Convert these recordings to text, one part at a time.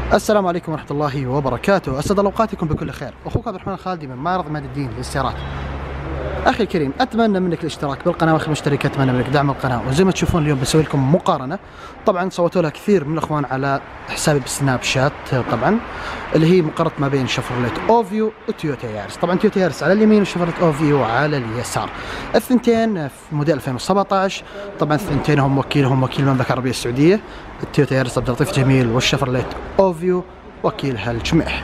السلام عليكم ورحمة الله وبركاته، أسعد الله أوقاتكم بكل خير. أخوك عبد الرحمن الخالدي من معرض عماد الدين للسيارات. أخي الكريم، أتمنى منك الاشتراك بالقناة، وأخي المشترك أتمنى منك دعم القناة. وزي ما تشوفون اليوم بسوي لكم مقارنة، طبعا صوتوا لها كثير من الأخوان على حسابي بالسناب شات، طبعا اللي هي مقارنة ما بين شيفروليت أوفيو وتويوتا يارس. طبعا تويوتا يارس على اليمين وشيفروليت أوفيو على اليسار. الثنتين في موديل 2017. طبعا الثنتين هم وكيل المملكة العربية السعودية. التويوتا يارس عبد اللطيف جميل، والشيفروليت أوفيو وكيلها الجميح.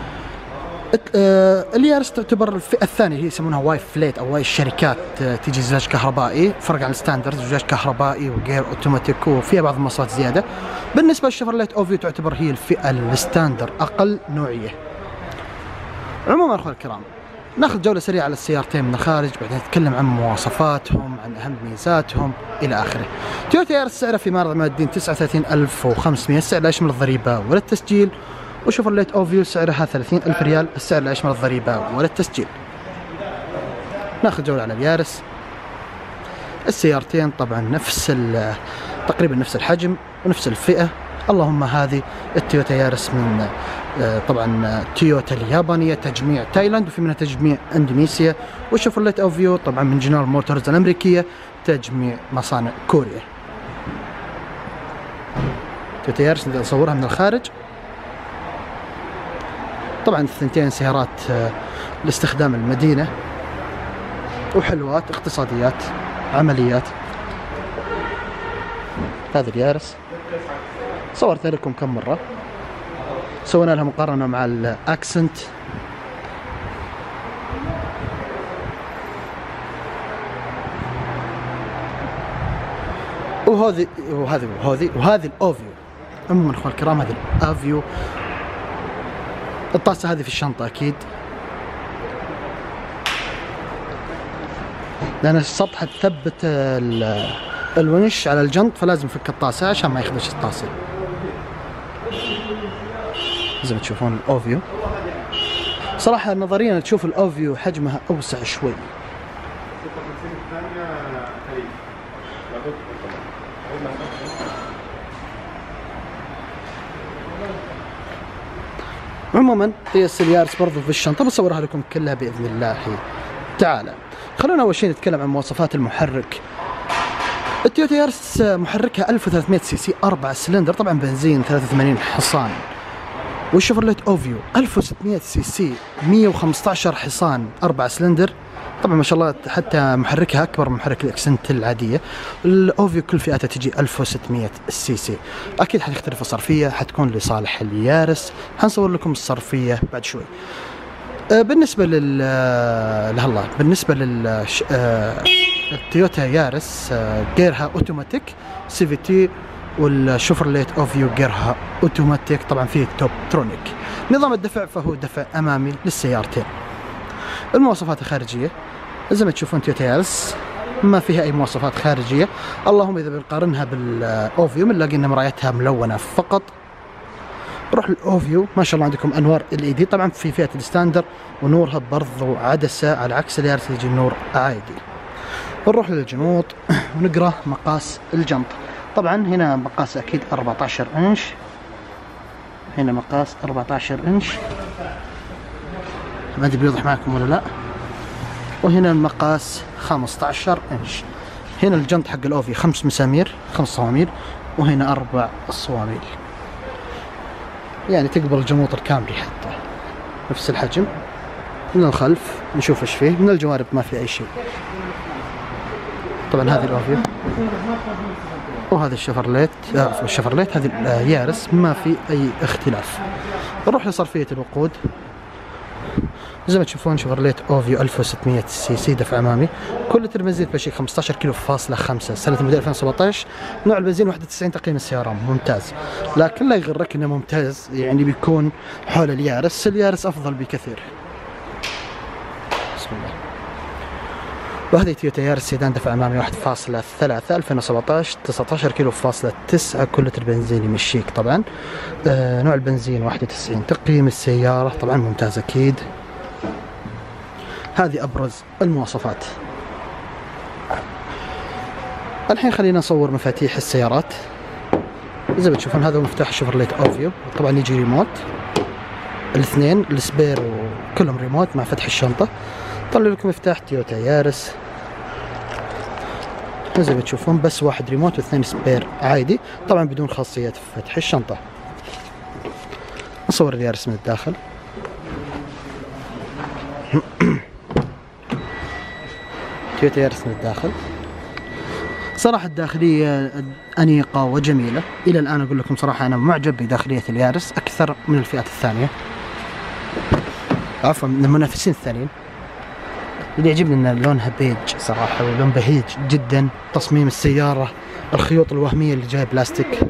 اليارس تعتبر الفئة الثانية، هي يسمونها واي فليت أو واي الشركات، تيجي زجاج كهربائي، فرق عن الستاندرد، زجاج كهربائي وغير اوتوماتيك وفيها بعض المواصفات زيادة. بالنسبة للشيفروليت أوفيو تعتبر هي الفئة الستاندرد، أقل نوعية. عموما أخواني الكرام، ناخذ جولة سريعة على السيارتين من الخارج، بعدين نتكلم عن مواصفاتهم، عن أهم ميزاتهم إلى آخره. تويوتا يارس سعرها في معرض عماد الدين 39,500، السعر لا يشمل الضريبة ولا التسجيل. وشيفروليت أوفيو سعرها 30,000 ريال، السعر لا يشمل الضريبة ولا التسجيل. ناخذ جولة على اليارس. السيارتين طبعا تقريبا نفس الحجم ونفس الفئة، اللهم هذه التويوتا يارس من طبعا تويوتا اليابانية تجميع تايلاند، وفي منها تجميع اندونيسيا. والشيفروليت أوفيو طبعا من جنرال موتورز الأمريكية تجميع مصانع كوريا. تويوتا يارس نقدر نصورها من الخارج. طبعا الثنتين سيارات لاستخدام المدينة، وحلوات، اقتصاديات، عمليات. هذا اليارس صورت لكم كم مرة، سوينا لها مقارنة مع الأكسنت. وهذه الأوفيو. عموما اخوان الكرام، هذه الأوفيو، الطاسة هذه في الشنطة أكيد، لأن السطح تثبت الونش على الجنط، فلازم نفك الطاسة عشان ما يخدش الطاسة. زي ما تشوفون الأوفيو، صراحة نظريا تشوف الأوفيو حجمها أوسع شوي. عموما هي اليارس برضو في الشنطة، بصورها لكم كلها بإذن الله تعالى. خلونا أول شيء نتكلم عن مواصفات المحرك. التويوتا يارس محركها 1300 سي سي 4 سلندر، طبعا بنزين 83 حصان. والشيفروليت أوفيو 1600 سي سي 115 حصان 4 سلندر. طبعا ما شاء الله حتى محركها أكبر من محرك الأكسنت العادية. الأوفيو كل فئاتها تجي 1600 سي سي. أكيد حتختلف الصرفية، حتكون لصالح اليارس، حنصور لكم الصرفية بعد شوي. بالنسبة التويوتا يارس جيرها اوتوماتيك سي في تي، والشيفروليت أوفيو جيرها اوتوماتيك، طبعا فيه توب ترونيك. نظام الدفع فهو دفع أمامي للسيارتين. المواصفات الخارجية زي ما تشوفون تويوتا يارس ما فيها أي مواصفات خارجية، اللهم إذا بنقارنها بالأوفيو بنلاقي إن مرايتها ملونة فقط. نروح للأوفيو، ما شاء الله عندكم أنوار LED طبعا في فئة الستاندر، ونورها برضو عدسة، على عكس اليارس يجي النور عادي. نروح للجنوط ونقرأ مقاس الجنط. طبعا هنا مقاس أكيد 14 إنش، هنا مقاس 14 إنش، ما أدري بيوضح معكم ولا لا. وهنا المقاس 15 إنش. هنا الجنط حق الأوفي 5 مسامير، 5 صواميل، وهنا 4 صواميل، يعني تقبل الجموط الكامري حتى نفس الحجم. من الخلف نشوف ايش فيه، من الجوانب ما في أي شيء. طبعا هذه الأوفيو، وهذا الشيفروليت هذه اليارس ما في أي اختلاف. نروح لصرفية الوقود. زي ما تشوفون شيفروليت أوفيو 1600 سي سي دفع أمامي، كل لتر بنزين تمشي 15 كيلو فاصلة 5، سنة الموديل 2017. نوع البنزين 91 تقييم السيارة ممتاز، لكن لا يغرك إنه ممتاز يعني بيكون حول اليارس أفضل بكثير. بسم الله. وهذه تويوتا يارس سيدان دفع أمامي 1.3 2017، 19 كيلو فاصلة 9، كل لتر بنزين يمشيك. طبعا نوع البنزين 91، تقييم السيارة طبعا ممتاز أكيد. هذه أبرز المواصفات. الحين خلينا نصور مفاتيح السيارات. زي ما تشوفون هذا هو مفتاح الشيفروليه اوفيو. طبعا يجي ريموت، الاثنين السبير وكلهم ريموت مع فتح الشنطه. طلع لكم مفتاح تويوتا يارس زي ما تشوفون، بس واحد ريموت واثنين سبير عادي، طبعا بدون خاصية فتح الشنطة. نصور اليارس من الداخل. تويوتا يارس من الداخل، صراحة الداخلية أنيقة وجميلة. إلى الآن أقول لكم صراحة أنا معجب بداخلية اليارس أكثر من الفئات الثانية، عفوا من المنافسين الثانيين. اللي يعجبني ان لونها بيج صراحة، ولون بهيج جدا. تصميم السيارة، الخيوط الوهمية اللي جاي بلاستيك.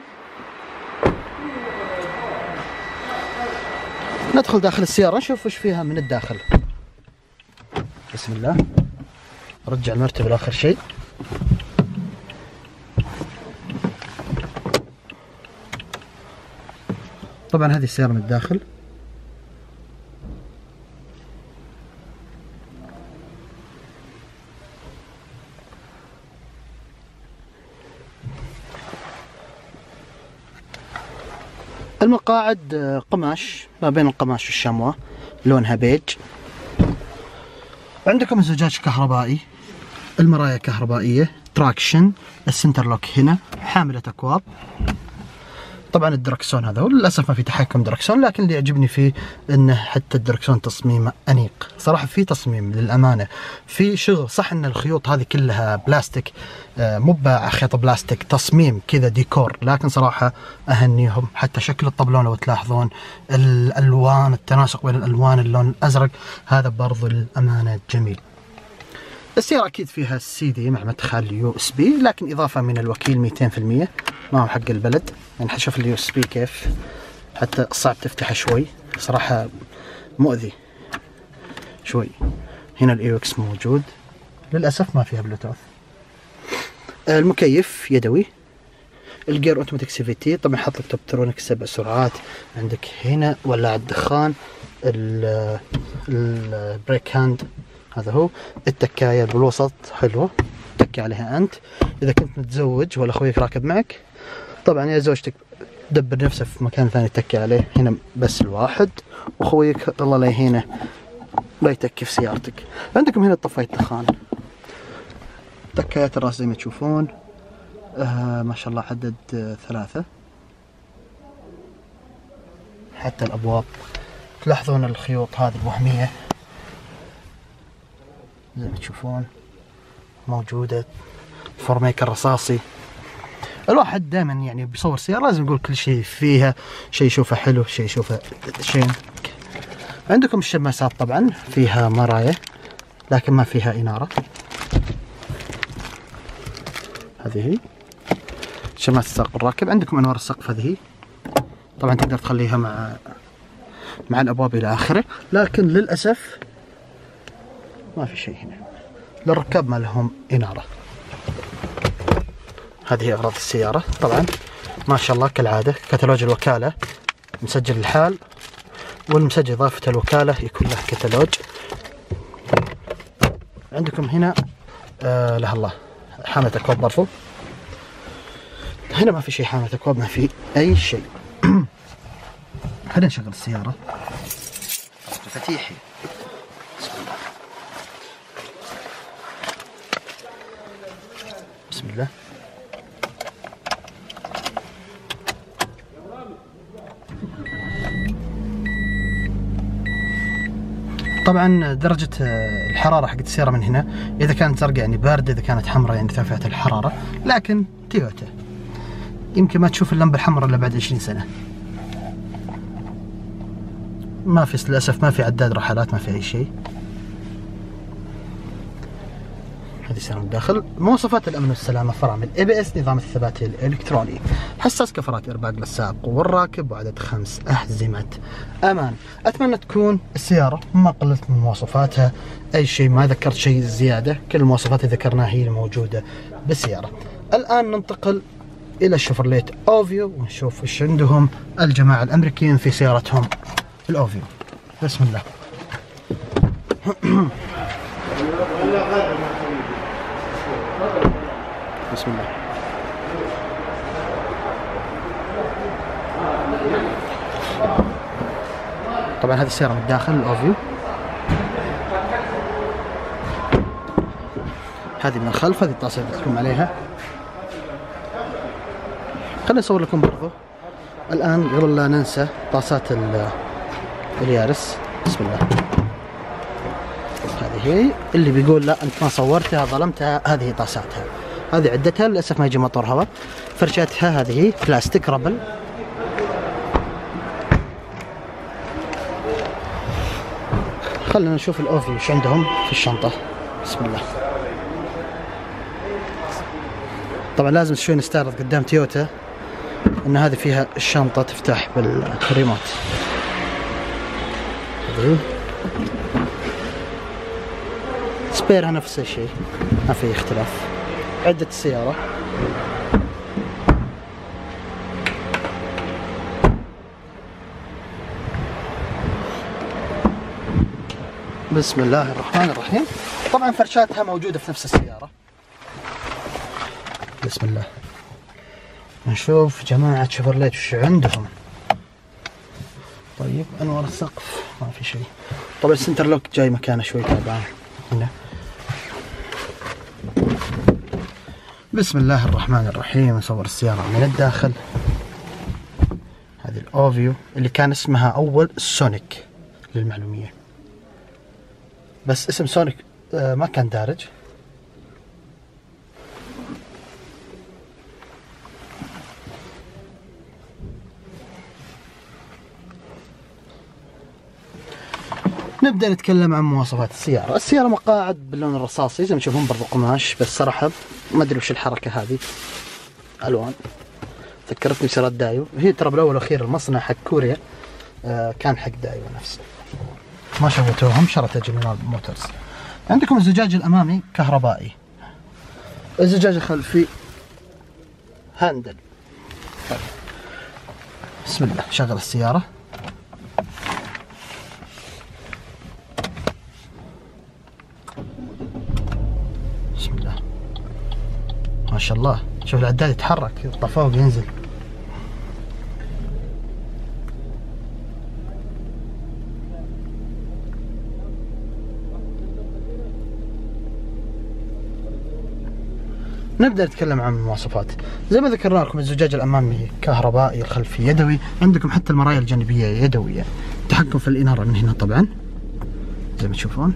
ندخل داخل السيارة نشوف وش فيها من الداخل. بسم الله. رجع المرتبة لآخر شيء. طبعا هذه السيارة من الداخل. المقاعد قماش، ما بين القماش والشموة، لونها بيج. عندكم الزجاج كهربائي، المرايا كهربائية، تراكشن، السنتر لوك هنا، حاملة أكواب. طبعا الدركسون هذا هو، للأسف ما في تحكم دركسون، لكن اللي يعجبني فيه انه حتى الدركسون تصميمه أنيق صراحة. في تصميم للأمانة، في شغل. صح ان الخيوط هذه كلها بلاستيك، مو بخيط بلاستيك، تصميم كذا ديكور، لكن صراحة أهنيهم. حتى شكل الطبلون لو تلاحظون، الألوان، التناسق بين الألوان، اللون الأزرق هذا برضو للأمانة جميل. السيارة أكيد فيها CD مع مدخل USB، لكن إضافة من الوكيل 200%، ما هو حق البلد. يعني حشوف USB كيف، حتى صعب تفتحه شوي صراحة، مؤذي شوي. هنا الإيوكس موجود، للأسف ما فيها بلوتوث. المكيف يدوي. الجير اوتوماتيك CVT، طبعا حط لك توبترونيك 7 سرعات. عندك هنا ولاعة الدخان، البريك هاند هذا هو. التكاية بالوسط حلوة، تكي عليها أنت إذا كنت متزوج ولا أخويك راكب معك. طبعا يا زوجتك دبر نفسه في مكان ثاني تكي عليه، هنا بس الواحد، وأخويك الله لا يهينه لا يتكي في سيارتك. عندكم هنا طفاية دخان، تكايات الراس زي ما تشوفون. ما شاء الله عدد 3. حتى الأبواب تلاحظون الخيوط هذه الوهمية زي ما تشوفون موجودة. فورميكر رصاصي. الواحد دائما يعني بيصور سيارة لازم يقول كل شيء فيها، شيء يشوفه حلو، شيء يشوفه شين. عندكم الشماسات طبعا فيها مرايا لكن ما فيها إنارة. هذه هي شماسة الساق الراكب. عندكم أنوار السقف هذه، طبعا تقدر تخليها مع الأبواب إلى آخره، لكن للأسف ما في شيء هنا للركاب ما لهم إنارة. هذه أغراض السيارة. طبعا ما شاء الله كالعادة كتالوج الوكالة مسجل الحال، والمسجل إضافة الوكالة يكون له كتالوج. عندكم هنا له الله حاملة أكواب برضو. هنا ما في شيء حاملة أكواب، ما في أي شيء. خلينا نشغل السيارة. مفاتيحي. بسم الله. طبعا درجة الحرارة حقت السيارة من هنا، إذا كانت زرقاء يعني باردة، إذا كانت حمراء يعني ارتفعت الحرارة، لكن تويوتا يمكن ما تشوف اللمبة الحمراء إلا بعد 20 سنة. ما في للأسف، ما في عداد رحلات، ما في أي شيء. هذه سيارة من الداخل. مواصفات الأمن والسلامة: فرامل ABS، نظام الثبات الإلكتروني، حساس كفرات إرباك للسائق والراكب، وعدد 5 أحزمة أمان. أتمنى تكون السيارة ما قللت من مواصفاتها أي شيء، ما ذكرت شيء زيادة، كل المواصفات اللي ذكرناها هي الموجودة بالسيارة. الآن ننتقل إلى الشيفروليه أوفيو ونشوف وش عندهم الجماعة الأمريكيين في سيارتهم الأوفيو. بسم الله. بسم الله. طبعا هذه السيارة من الداخل الأوفيو، هذه من الخلف، هذه الطاسة اللي تكون عليها. خليني أصور لكم برضو الآن قبل لا ننسى طاسات اليارس. بسم الله. هذه هي اللي بيقول لا أنت ما صورتها ظلمتها، هذه طاساتها، هذه عدتها. للأسف ما يجي مطور هواء. فرشاتها هذه هي بلاستيك ربل. خلينا نشوف الأوفيو ايش عندهم في الشنطة. بسم الله. طبعا لازم شوي نستعرض قدام تويوتا ان هذه فيها الشنطة تفتح بالريموت. سبيرها نفس الشيء، ما في اختلاف. عدة السيارة. بسم الله الرحمن الرحيم. طبعا فرشاتها موجودة في نفس السيارة. بسم الله. نشوف جماعة شيفرليت وش عندهم. طيب انوار السقف ما في شيء. طبعا السنتر لوك جاي مكانه شوي تعبان هنا. بسم الله الرحمن الرحيم. نصور السيارة من الداخل. هذه الأوفيو اللي كان اسمها أول سونيك للمعلومية، بس اسم سونيك ما كان دارج. نبدأ نتكلم عن مواصفات السيارة. السيارة مقاعد باللون الرصاصي زي ما تشوفون، برضو قماش، بس صراحة ما أدري وش الحركة هذه. ألوان ذكرتني بسيارات دايو. هي ترى بالأول والأخير المصنع حق كوريا كان حق دايو نفسه، ما شوتوهم، شرته جنرال موتورز. عندكم الزجاج الأمامي كهربائي، الزجاج الخلفي هاندل. طيب. بسم الله. شغل السيارة. بسم الله ما شاء الله. شوف العداد يتحرك، يطلع فوق ينزل. نبدأ نتكلم عن المواصفات. زي ما ذكرنا لكم الزجاج الأمامي كهربائي، الخلفي يدوي. عندكم حتى المرايا الجانبية يدوية. التحكم في الإنارة من هنا طبعا زي ما تشوفون.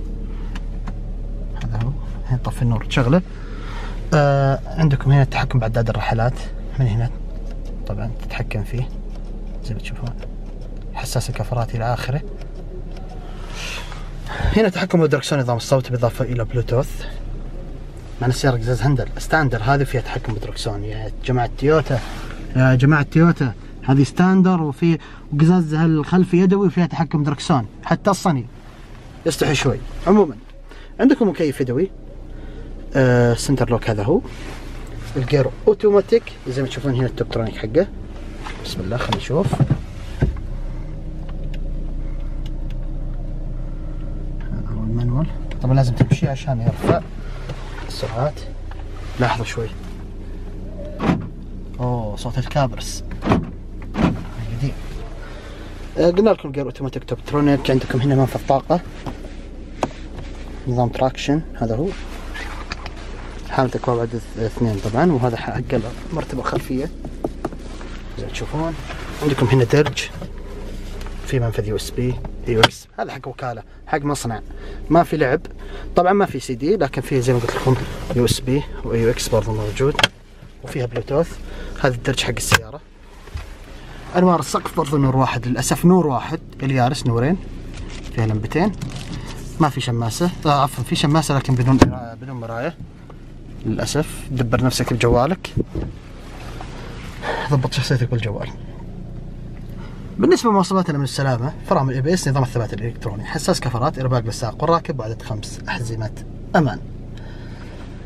هذا هو. هنا طفي النور تشغله. عندكم هنا التحكم بعداد الرحلات من هنا طبعا تتحكم فيه زي ما تشوفون. حساس الكفرات إلى آخره. هنا تحكم بالدركسون نظام الصوت بالإضافة إلى بلوتوث. مع السيارة قزاز هندل ستاندر، هذه فيها تحكم بالدركسون يا جماعة تويوتا. يا جماعة تويوتا هذه ستاندر، وفي قزاز الخلفي يدوي وفيها تحكم دركسون. حتى الصني يستحي شوي. عموما عندكم مكيف يدوي. سنتر لوك هذا هو. الجير اوتوماتيك زي ما تشوفون هنا التوبترونيك حقه. بسم الله. خلينا نشوف. هذا هو المانوال. طبعا لازم تمشي عشان يرفع السرعات. لاحظوا شوي. اوه صوت الكابرس قديم. قلنا لكم جير اوتوماتيك توبترونيك. عندكم هنا منفذ طاقة، نظام تراكشن هذا هو. حامل اكواب عدد 2 طبعا، وهذا حق المرتبة الخلفية زي ما تشوفون. عندكم هنا درج، في منفذ يو اس بي اي اكس. هذا حق وكالة، حق مصنع، ما في لعب. طبعا ما في سي دي، لكن فيه زي ما قلت لكم يو اس بي واي اكس برضه موجود، وفيها بلوتوث. هذا الدرج حق السيارة. انوار السقف برضه نور واحد، للاسف نور واحد. اليارس نورين، فيها لمبتين. ما في شماسة، عفوا في شماسة لكن بدون مراية للاسف. دبر نفسك بجوالك، ضبط شخصيتك بالجوال. بالنسبة لمواصفاتنا من السلامة، فرامل اي بي اس، نظام الثبات الالكتروني، حساس كفرات، ارباك للسائق والراكب، وعدد 5 أحزمة امان.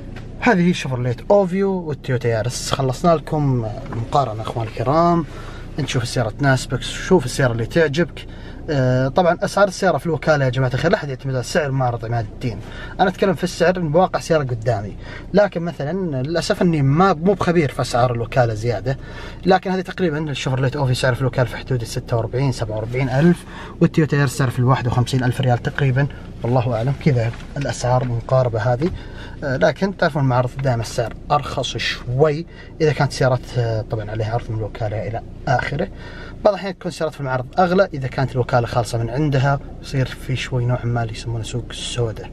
هذه هي شيفروليت اوفيو والتويوتا يارس. خلصنا لكم المقارنة اخوان الكرام. انت شوف السياره تناسبك، شوف السياره اللي تعجبك. طبعا اسعار السياره في الوكاله يا جماعه الخير لا احد يعتمد على السعر معرض عماد الدين. انا اتكلم في السعر من واقع سياره قدامي، لكن مثلا للاسف اني مو بخبير في اسعار الوكاله زياده، لكن هذه تقريبا الشيفروليت اوفي سعر في الوكاله في حدود 46 47 الف، والتويوتا يارس سعر في 51 الف ريال تقريبا، والله اعلم كذا الاسعار مقاربه هذه. لكن تعرفون المعرض دائما السعر ارخص شوي اذا كانت سيارات طبعا عليها عرض من الوكاله الى اخره. بعض الاحيان تكون سيارات في المعرض اغلى اذا كانت الوكاله خالصه من عندها، يصير في شوي نوع ما اللي يسمونه سوق السوداء.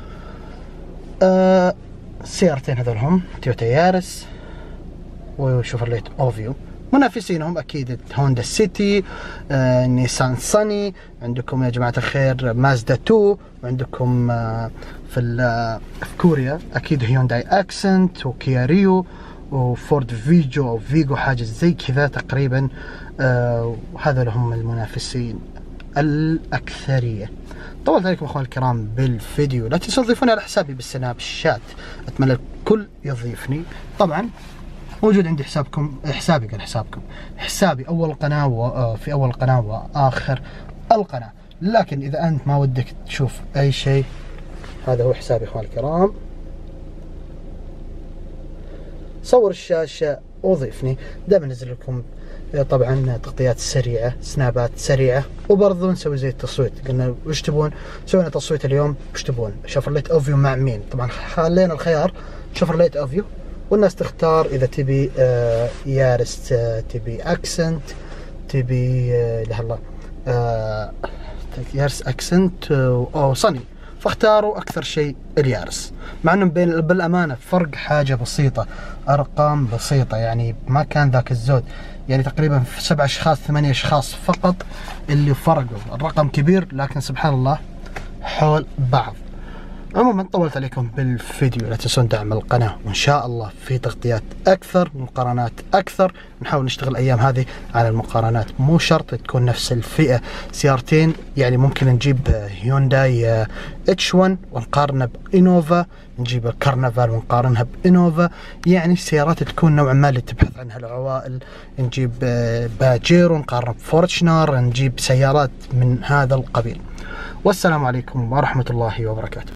السيارتين هذول هم تويوتا يارس وشيفروليت اوفيو. منافسينهم اكيد هوندا سيتي، نيسان صني، عندكم يا جماعه الخير مازدا 2، وعندكم في كوريا اكيد هيونداي اكسنت وكيا ريو وفورد فيجو او فيجو حاجه زي كذا تقريبا. وهذول هم المنافسين الاكثريه. طولت عليكم اخواني الكرام بالفيديو، لا تنسوا تضيفوني على حسابي بالسناب الشات، اتمنى الكل يضيفني. طبعا موجود عندي حسابي اول قناه وفي اول القناه واخر القناه، لكن اذا انت ما ودك تشوف اي شيء هذا هو حسابي اخواني الكرام. صور الشاشه وضيفني، دائما انزل لكم طبعا تغطيات سريعه، سنابات سريعه، وبرضه نسوي زي التصويت. قلنا وش تبون؟ سوينا تصويت اليوم، وش تبون؟ شيفروليت اوفيو مع مين؟ طبعا خلينا الخيار شيفروليت اوفيو، والناس تختار اذا تبي يارس، تبي اكسنت، تبي لهلا يارس اكسنت او صني، فاختاروا اكثر شيء اليارس، مع انه بالامانه فرق حاجه بسيطه، ارقام بسيطه، يعني ما كان ذاك الزود، يعني تقريبا 7 اشخاص 8 اشخاص فقط اللي فرقوا، الرقم كبير لكن سبحان الله حول بعض. عموما طولت عليكم بالفيديو، لا تنسون دعم القناة، وإن شاء الله في تغطيات أكثر ومقارنات أكثر. نحاول نشتغل الأيام هذه على المقارنات، مو شرط تكون نفس الفئة سيارتين، يعني ممكن نجيب هيونداي H1 ونقارنه بإنوفا، نجيب الكرنفال ونقارنها بإنوفا، يعني سيارات تكون نوعا ما اللي تبحث عنها العوائل، نجيب باجيرو نقارنه بفورتشنر، نجيب سيارات من هذا القبيل. والسلام عليكم ورحمة الله وبركاته.